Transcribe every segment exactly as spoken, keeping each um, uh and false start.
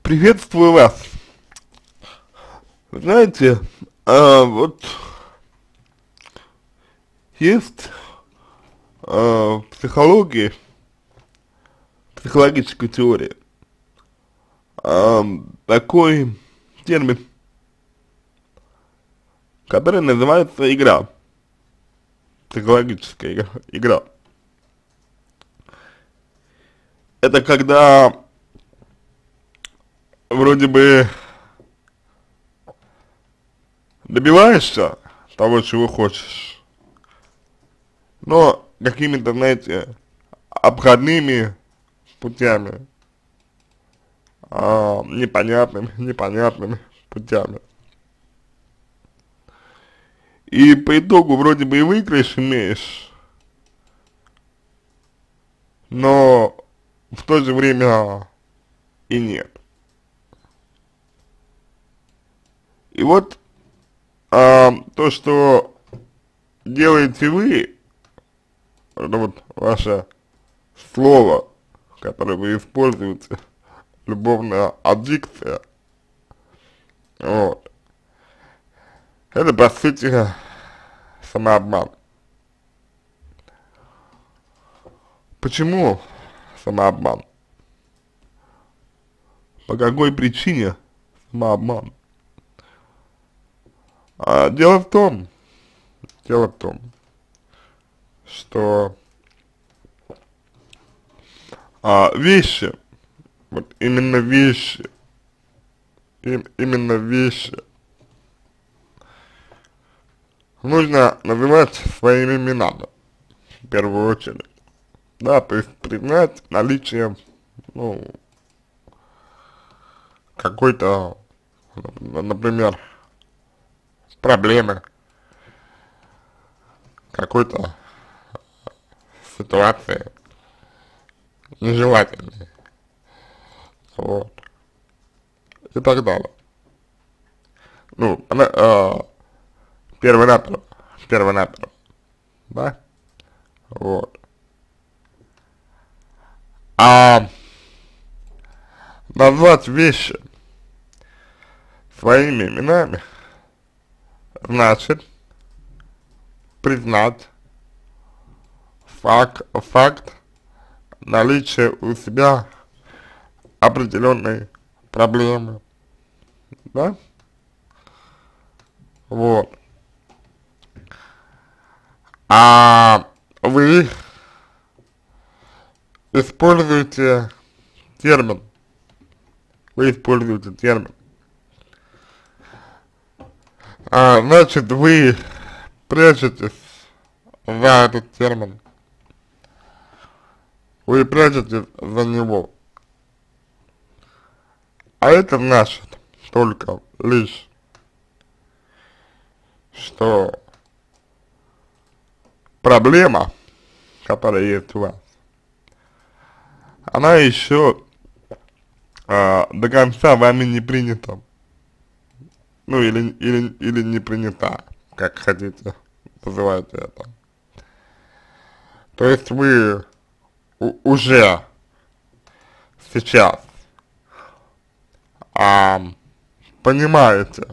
Приветствую вас. Знаете, а, вот есть а, в психологии, психологической теории а, такой термин, который называется игра, психологическая игра. игра. Это когда вроде бы добиваешься того, чего хочешь, но какими-то, знаете, обходными путями, а, непонятными, непонятными путями. И по итогу вроде бы и выигрыш имеешь, но в то же время и нет. И вот а, то, что делаете вы, это вот ваше слово, которое вы используете, любовная аддикция, вот, это по сути самообман. Почему самообман? По какой причине самообман? А дело в том, дело в том, что а, вещи, вот именно вещи, им, именно вещи нужно называть своими именами, в первую очередь. Да, то есть признать наличие, ну, какой-то, например, проблемы, какой-то ситуации нежелательной, вот, и так далее. Ну, она, э, первонаперво, первонаперво, да, вот. А назвать вещи своими именами значит признать факт, факт наличия у себя определенной проблемы, да, вот. А вы используете термин, вы используете термин, а, значит, вы прячетесь за этот термин, вы прячетесь за него, а это значит только лишь, что проблема, которая есть у вас, она еще а, до конца вами не принята, ну или, или, или не принята, как хотите называйте это. То есть вы у, уже сейчас а, понимаете,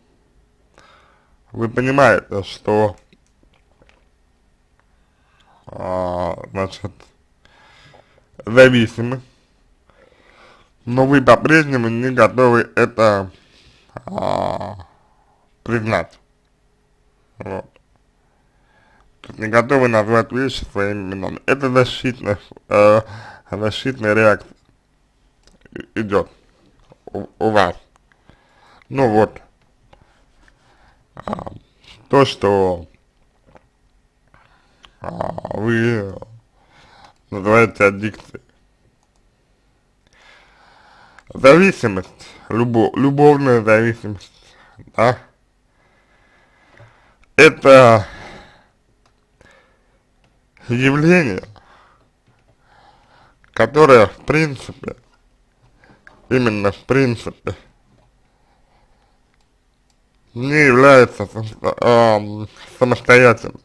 вы понимаете, что а, значит, зависимы, но вы по-прежнему не готовы это а, признать. Вот. То есть не готовы назвать вещи своими именами. Это защитная, э, защитная реакция идет у, у вас. Ну вот, а, то, что а, вы называете аддикцией. Зависимость, любо, любовная зависимость, да, это явление, которое в принципе, именно в принципе, не является э, самостоятельным.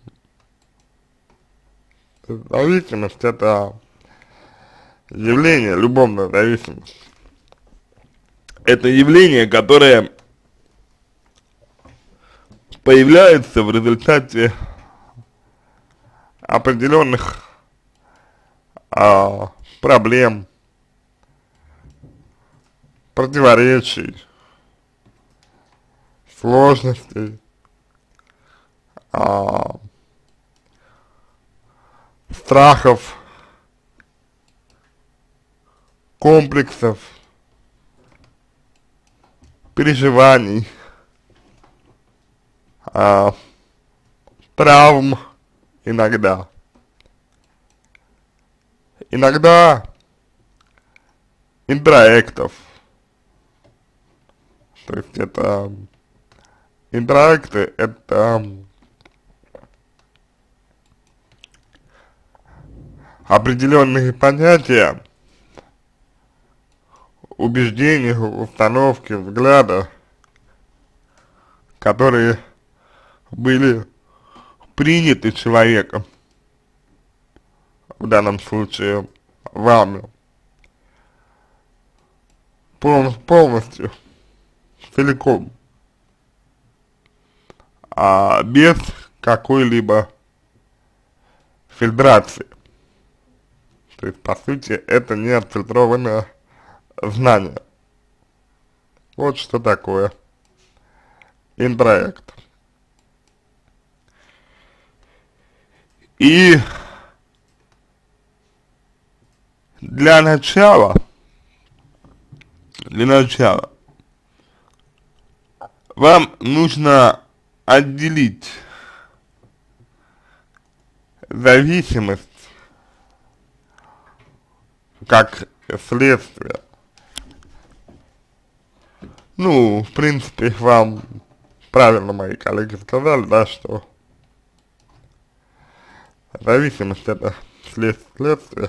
Зависимость это явление, любовная зависимость. это явление, которое появляется в результате определенных а, проблем, противоречий, сложностей, а, страхов, комплексов, переживаний, а, травм иногда. Иногда интроектов. То есть это интроекты, это определенные понятия, убеждения, установки, взгляды, которые были приняты человеком, в данном случае вами, пол, полностью, целиком, а без какой-либо фильтрации. То есть, по сути, это не отфильтрованное знание. Вот что такое интроект. И для начала, для начала, вам нужно отделить зависимость как следствие. Ну, в принципе, вам правильно мои коллеги сказали, да, что зависимость это след следствие,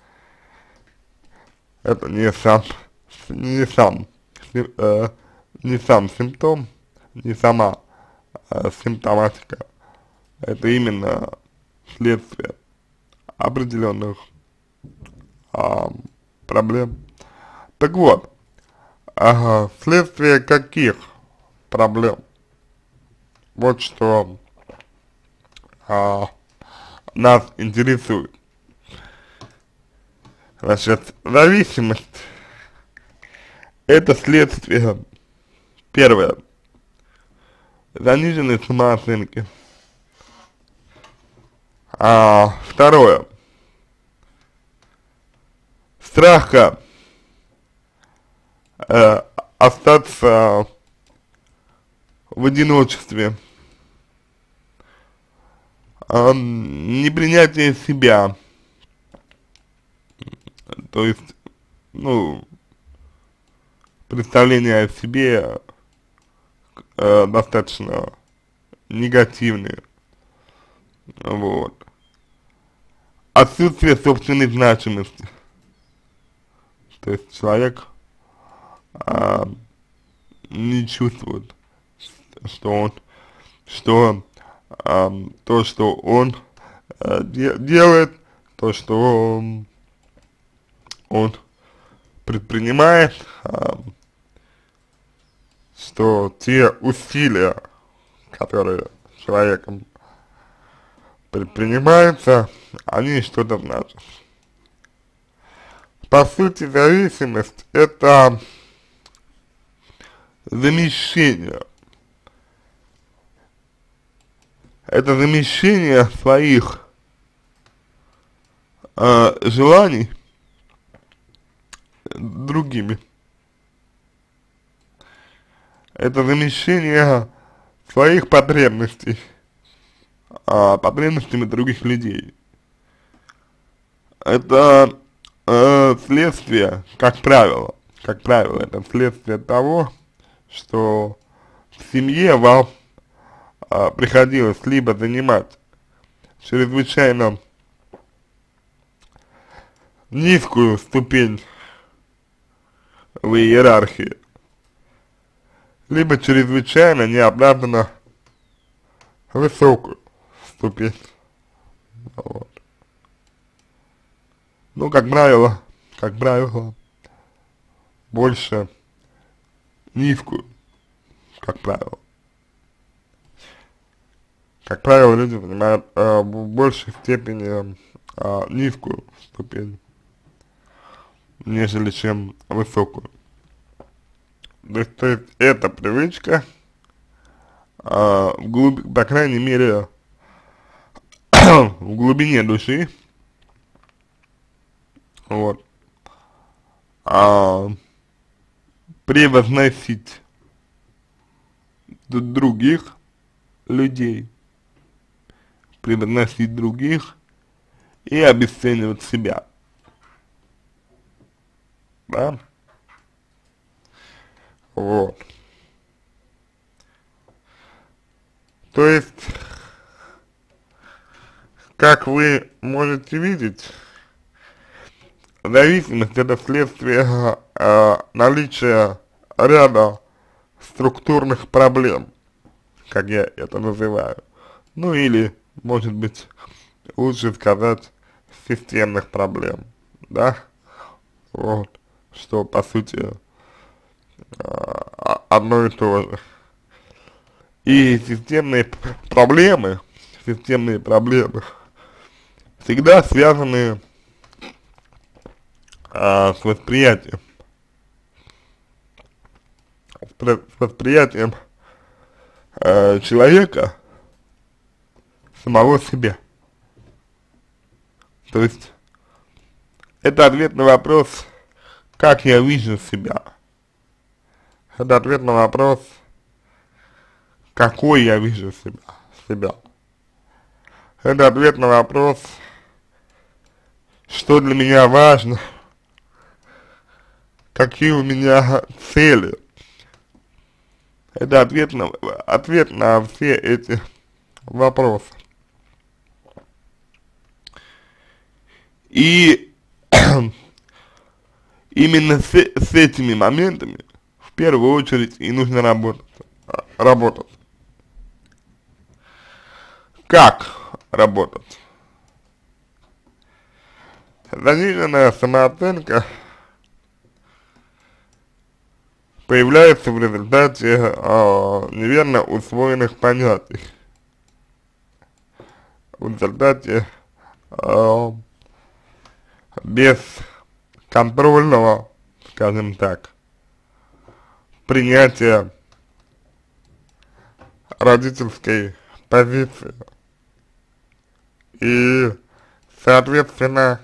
это не сам, не сам, э, не сам симптом, не сама э, симптоматика, это именно следствие определенных а, проблем. Так вот, ага, следствие каких проблем? Вот что а, нас интересует. Значит, зависимость это следствие, первое, заниженной самооценки. А, второе, страха э, остаться в одиночестве, э, непринятие себя, то есть, ну, представление о себе э, достаточно негативные, вот. Отсутствие собственной значимости, то есть человек а, не чувствует, что он, что а, то, что он а, де делает, то, что он, он предпринимает, а, что те усилия, которые человеком предпринимаются, они что-то значат. По сути, зависимость это замещение. Это замещение своих э, желаний другими. Это замещение своих потребностей а, потребностями других людей. Это э, следствие, как правило, как правило, это следствие того, что в семье вам а, приходилось либо занимать чрезвычайно низкую ступень в иерархии, либо чрезвычайно неоправданно высокую ступень. Вот. Ну, как правило, как правило, больше низкую, как правило. Как правило, люди занимают э, в большей степени э, низкую ступень, нежели чем высокую. То есть, то есть эта привычка, э, в глуб, по крайней мере, в глубине души, вот, а, превозносить других людей, превозносить других и обесценивать себя, да, вот. То есть, как вы можете видеть, зависимость — это следствие э, наличия ряда структурных проблем, как я это называю. Ну или, может быть, лучше сказать, системных проблем, да, вот, что по сути э, одно и то же. И системные проблемы, системные проблемы всегда связаны а, с восприятием, с восприятием а, человека самого себя. То есть это ответ на вопрос, как я вижу себя. Это ответ на вопрос, какой я вижу себя. себя. Это ответ на вопрос, что для меня важно, какие у меня цели. Это ответ на, ответ на все эти вопросы. И именно с, с этими моментами в первую очередь и нужно работать. работать. Как работать? Заниженная самооценка появляется в результате э, неверно усвоенных понятий, в результате э, бесконтрольного, скажем так, принятия родительской позиции. И, соответственно,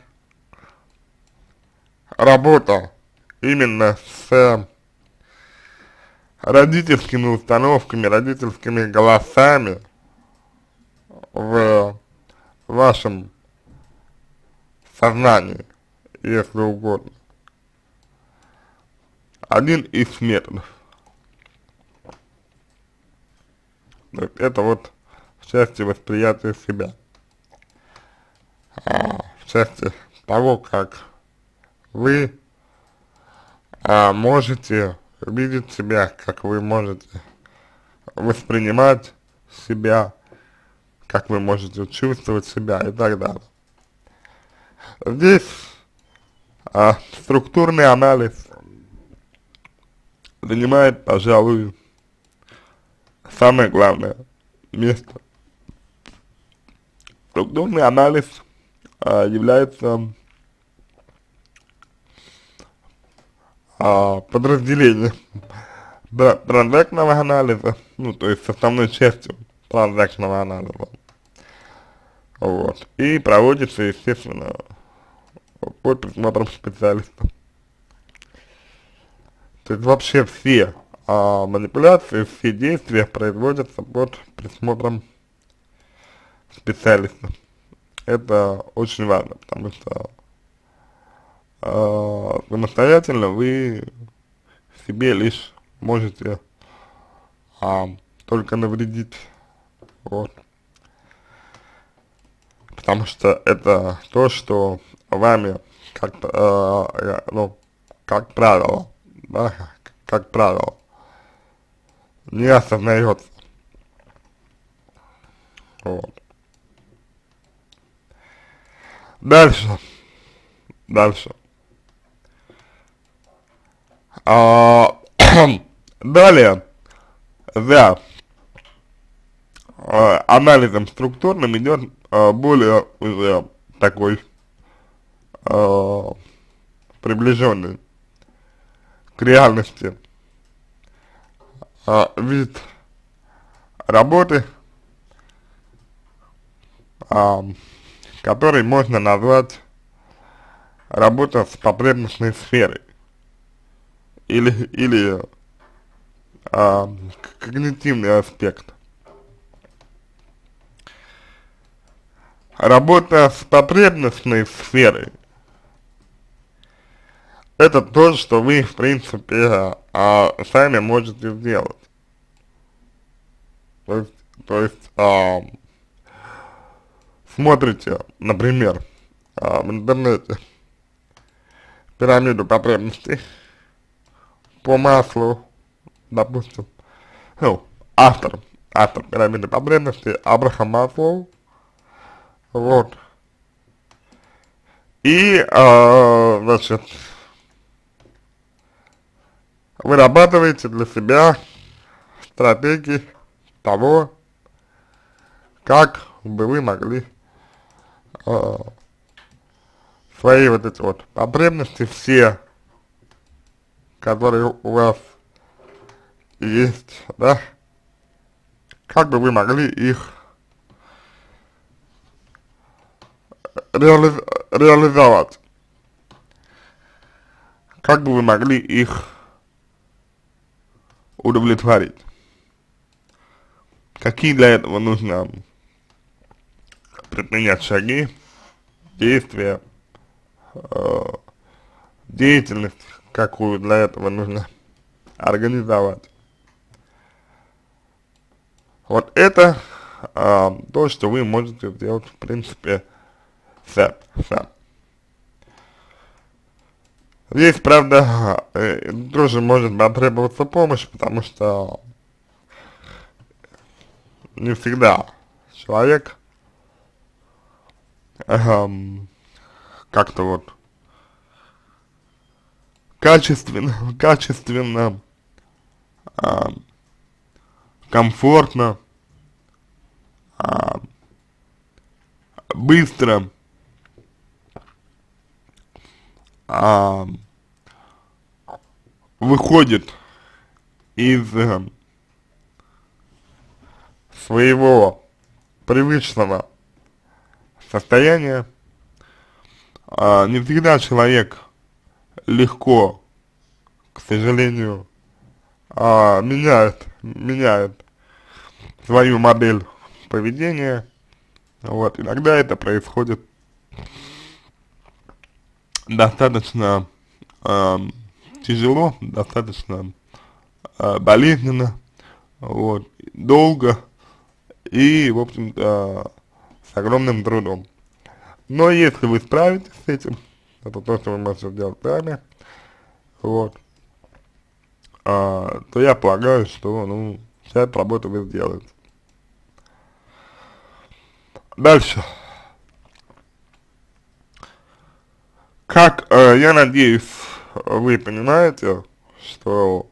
работа именно с родительскими установками, родительскими голосами в вашем сознании, если угодно. Один из методов. Это вот в части восприятия себя, а, в части того, как вы а, можете видеть себя, как вы можете воспринимать себя, как вы можете чувствовать себя и так далее. Здесь а, структурный анализ занимает, пожалуй, самое главное место. Структурный анализ а, является а, подразделением транзактного анализа, ну, то есть составной частью транзактного анализа. Вот. И проводится, естественно, под присмотром специалистов. То есть вообще все а, манипуляции, все действия производятся под присмотром специалистов. Это очень важно, потому что э, самостоятельно вы себе лишь можете э, только навредить, вот. Потому что это то, что вами, как, э, ну, как правило, да, как, как правило, не осознается. Вот. Дальше, дальше. А, Далее, за э, анализом структурным идет э, более уже такой э, приближенный к реальности э, вид работы, э, который можно назвать работа с потребностной сферой или, или э, когнитивный аспект. Работа с потребностной сферой — это то, что вы, в принципе, а, сами можете сделать. То есть, то есть а, смотрите, например, а, в интернете пирамиду потребностей по маслу, допустим, ну, автор, автор пирамиды потребностей Абрахам Маслоу, вот, и, а, значит, вырабатываете для себя стратегии того, как бы вы могли э, свои вот эти вот потребности, все, которые у вас есть, да, как бы вы могли их реали реализовать, как бы вы могли их удовлетворить. Какие для этого нужно предпринять шаги, действия, э, деятельность, какую для этого нужно организовать. Вот это э, то, что вы можете сделать, в принципе, сам. сам. Здесь, правда, э, тоже может потребоваться помощь, потому что не всегда человек эм, как-то вот качественно, качественно, эм, комфортно, эм, быстро эм, выходит из э, своего привычного состояния. А, не всегда человек легко, к сожалению, а, меняет, меняет свою модель поведения. Вот, иногда это происходит достаточно э, тяжело, достаточно э, болезненно, вот, долго и, в общем-то, с огромным трудом. Но если вы справитесь с этим, это то, что вы можете сделать сами, вот, а, то я полагаю, что, ну, вся эта работа вы сделаете. Дальше. Как, э, я надеюсь, вы понимаете, что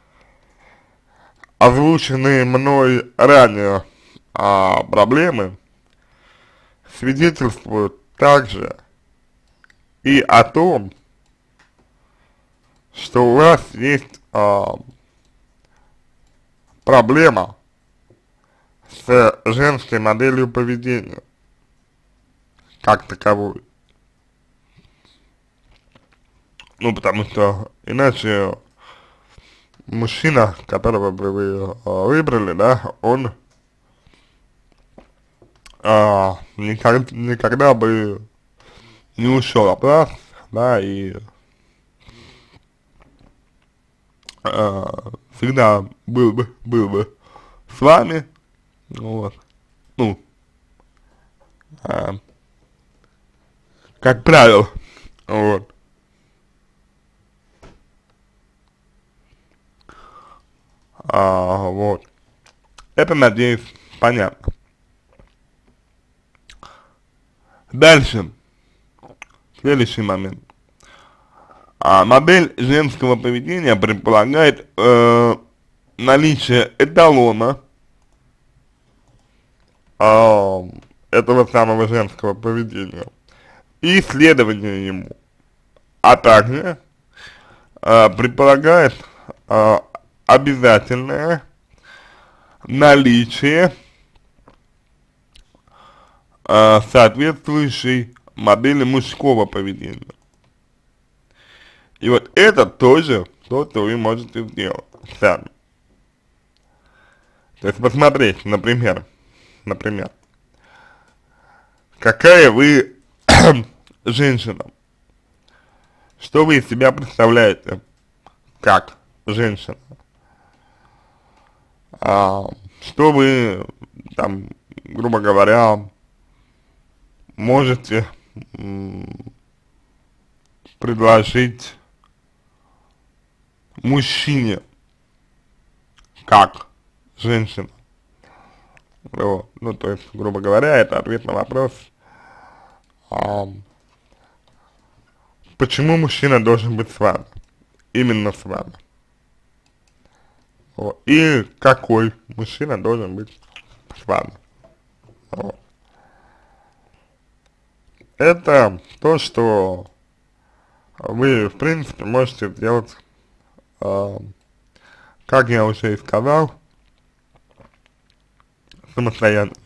озвученные мной ранее а, проблемы свидетельствуют также и о том, что у вас есть а, проблема с женской моделью поведения как таковой. Ну, потому что иначе мужчина, которого бы вы а, выбрали, да, он а, никак, никогда бы не ушел от вас, да, и а, всегда был бы, был бы с вами, вот, ну, а, как правило, вот. А, вот. Это, надеюсь, понятно. Дальше. Следующий момент. А, модель женского поведения предполагает э, наличие эталона а, этого самого женского поведения и исследование ему, а также а, предполагает а, обязательное наличие а, соответствующей модели мужского поведения. И вот это тоже то, что вы можете сделать сами. То есть посмотреть, например, например, какая вы женщина, что вы из себя представляете как женщина, а, что вы там, грубо говоря, можете предложить мужчине как женщина. Вот. Ну, то есть, грубо говоря, это ответ на вопрос, а, почему мужчина должен быть с вами, именно с вами. Вот. И какой мужчина должен быть с вами. Вот. Это то, что вы, в принципе, можете сделать, э, как я уже и сказал, самостоятельно.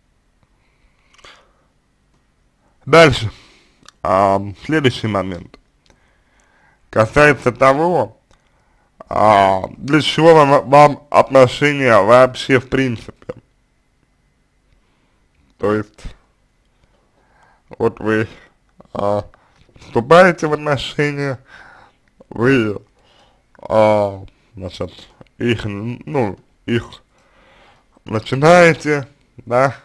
Дальше. А, следующий момент. Касается того, а, для чего вам, вам отношения вообще в принципе. То есть, вот вы а, вступаете в отношения, вы, а, значит, их, ну, их начинаете, да,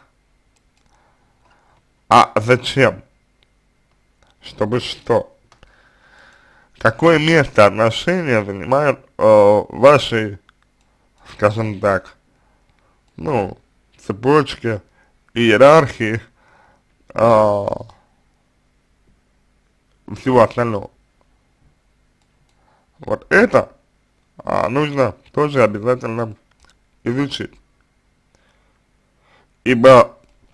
а зачем? Чтобы что? Какое место отношения занимают э, в вашей, скажем так, ну, цепочке, иерархии, э, всего остального? Вот это а, нужно тоже обязательно изучить. Ибо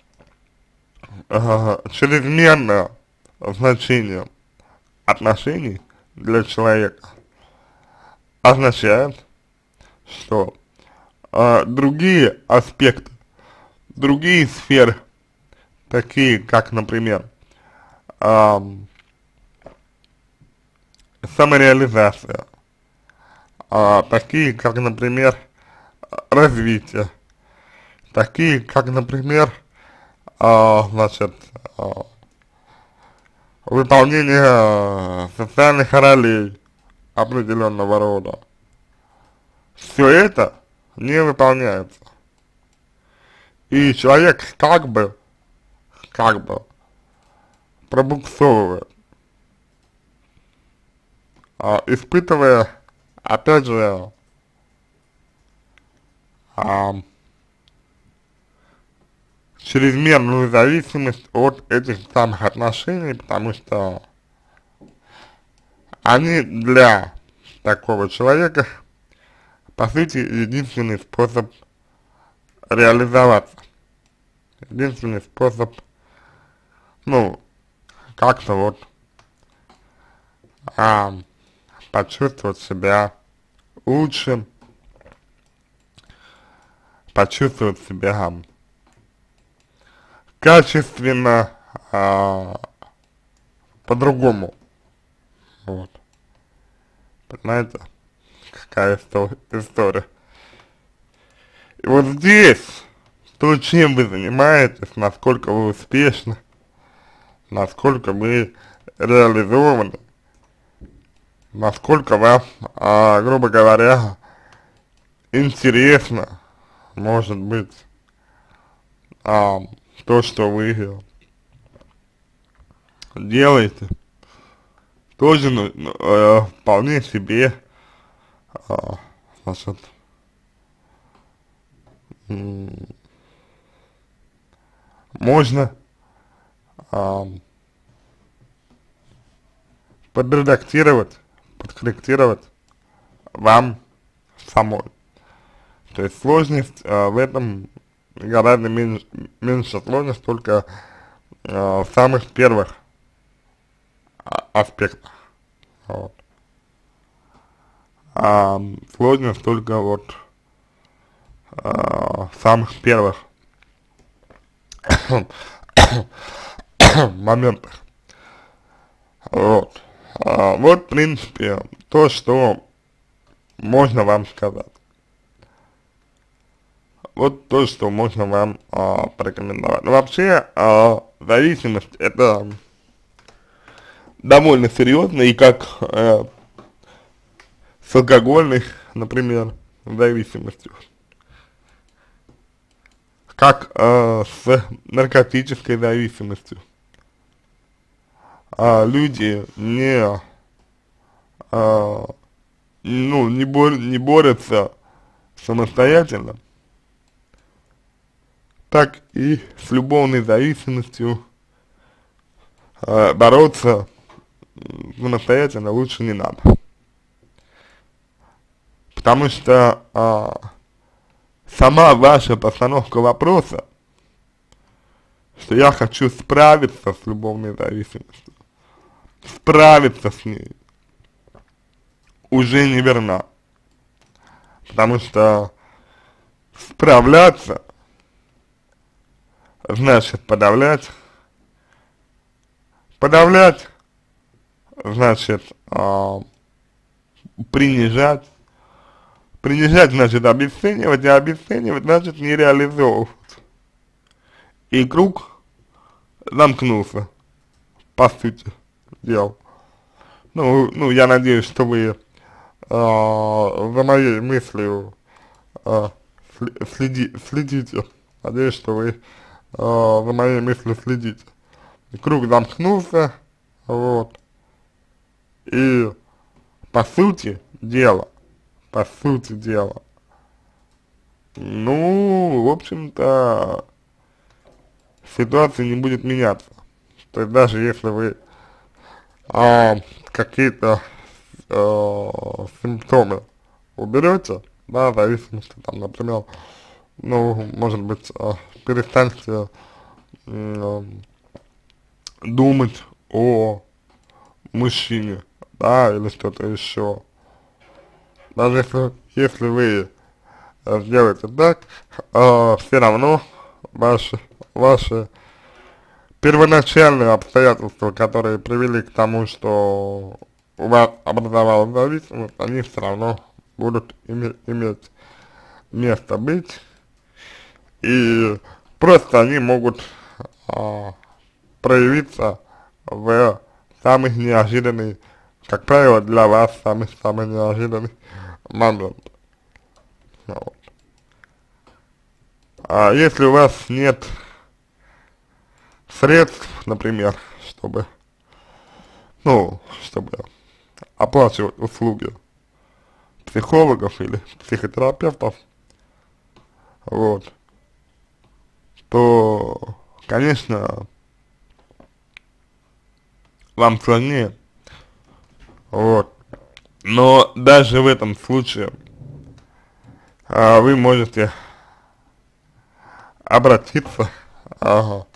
э, чрезмерное значение отношений для человека означает, что э, другие аспекты, другие сферы, такие как, например, э, самореализация, э, такие как, например, развитие, такие как, например, э, значит, э, выполнение э, социальных ролей определенного рода. Все это не выполняется. И человек как бы, как бы пробуксовывает, а, испытывая, опять же, а, чрезмерную зависимость от этих самых отношений, потому что они для такого человека, по сути, единственный способ реализоваться, единственный способ, ну, как-то вот а, почувствовать себя лучше, почувствовать себя качественно, а, по-другому. Вот. Понимаете, какая история. И вот здесь, то, чем вы занимаетесь, насколько вы успешны, насколько вы реализованы, насколько вам, а, грубо говоря, интересно, может быть, а, то, что вы делаете, тоже, ну, э, вполне себе, э, значит, можно э, подредактировать, подкорректировать вам самой. То есть сложность э, в этом гораздо меньше, меньше сложность только э, в самых первых а аспектах. Вот. А сложность только вот э, в самых первых моментах. Вот. А, вот, в принципе, то, что можно вам сказать. Вот то, что можно вам а, порекомендовать. Но вообще, а, зависимость это довольно серьезно, и как э, с алкогольной, например, зависимостью, как э, с наркотической зависимостью. А люди не, а, ну, не, бор не борются самостоятельно, так и с любовной зависимостью а, бороться самостоятельно лучше не надо. Потому что а, сама ваша постановка вопроса, что я хочу справиться с любовной зависимостью, справиться с ней, уже неверна. Потому что справляться значит подавлять, подавлять значит э, принижать, принижать значит обесценивать, а обесценивать значит не реализовывать. И круг замкнулся, по сути дела. Ну, ну я надеюсь, что вы э, за моей мыслью э, следи, следите. Надеюсь, что вы э, за моей мыслью следите. И круг замкнулся, вот. И по сути дела, по сути дела, ну, в общем-то, ситуация не будет меняться. То есть даже если вы а, какие-то э, симптомы уберете, да, зависимости, там, например, ну, может быть, э, перестаньте э, думать о мужчине, да, или что-то еще. Даже если, если вы э, сделаете так, э, все равно ваши, ваши первоначальные обстоятельства, которые привели к тому, что у вас образовалась зависимость, они все равно будут име иметь место быть, и просто они могут а, проявиться в самый неожиданный, как правило, для вас самый-самый неожиданный момент. Вот. А если у вас нет средств, например, чтобы, ну, чтобы оплачивать услуги психологов или психотерапевтов, вот, то, конечно, вам сложнее, вот, но даже в этом случае а, вы можете обратиться ага,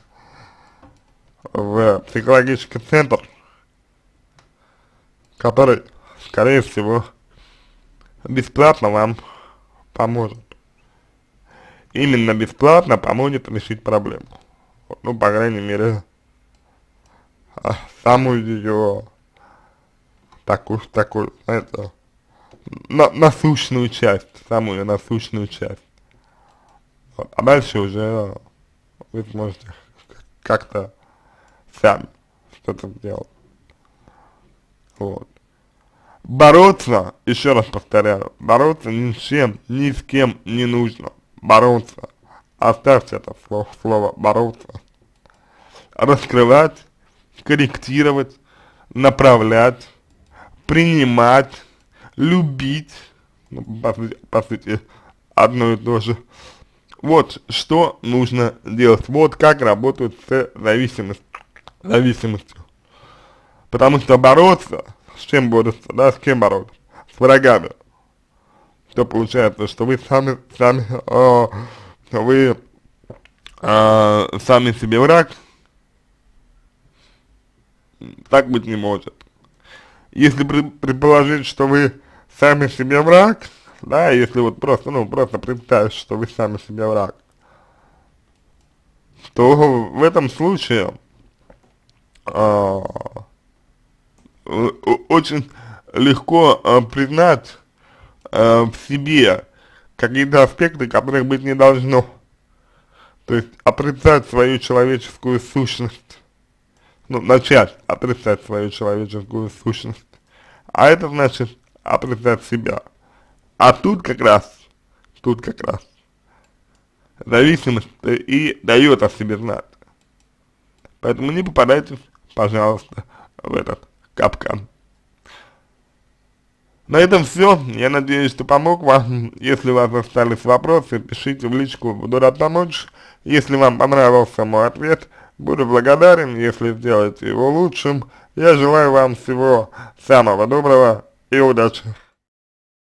в психологический центр, который, скорее всего, бесплатно вам поможет. Именно бесплатно поможет решить проблему. Вот, ну, по крайней мере, а, самую ее такую, такую, знаете, на, насущную часть, самую насущную часть. Вот, а дальше уже вы сможете как-то сами что-то делать. Вот. Бороться, еще раз повторяю, бороться ни с чем, ни с кем не нужно. Бороться. Оставьте это слово, слово бороться. Раскрывать, корректировать, направлять, принимать, любить, ну, по, по сути, одно и то же. Вот что нужно делать. Вот как работают с зависимостью. зависимостью. Потому что бороться, с чем бороться, да, с кем бороться? С врагами. то получается, что вы сами, сами, э, вы э, сами себе враг. Так быть не может. Если при, предположить, что вы сами себе враг, да, если вот просто, ну, просто представить, что вы сами себе враг, то в этом случае э, очень легко э, признать э, в себе какие-то аспекты, которых быть не должно. То есть отрицать свою человеческую сущность. Ну, начать отрицать свою человеческую сущность. А это значит отрицать себя. А тут как раз, тут как раз зависимость и дает о себе знать. Поэтому не попадайте, пожалуйста, в этот капкан. На этом все. Я надеюсь, что помог вам. Если у вас остались вопросы, пишите в личку, буду рад помочь. Если вам понравился мой ответ, буду благодарен, если сделаете его лучшим. Я желаю вам всего самого доброго и удачи.